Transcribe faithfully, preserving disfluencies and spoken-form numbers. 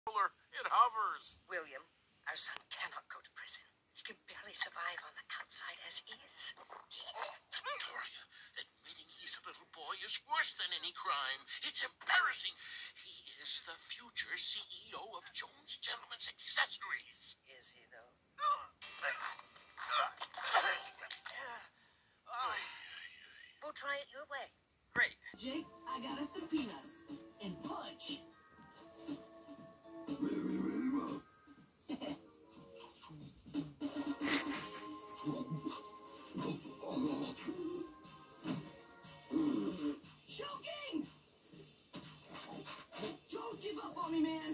It hovers. William, our son cannot go to prison. He can barely survive on the outside as is. Victoria, admitting he's a little boy is worse than any crime. It's embarrassing. He is the future C E O of Jones Gentlemen's Accessories. Is he, though? We'll try it your way. Great. Jake, I got us some peanuts. And punch. Choking! Don't give up on me, man!